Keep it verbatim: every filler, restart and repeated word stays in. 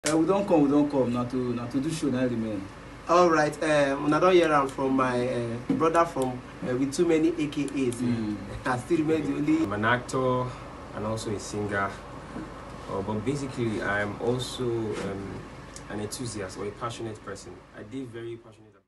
Uh, we don't come, we don't come. Not to, not to do show, now remain. All right. Um, I don't hear am from my uh, brother from uh, with too many A K As. Mm. I still remain the only. I'm an actor and also a singer. Uh, but basically, I'm also um, an enthusiast or a passionate person. I did very passionate.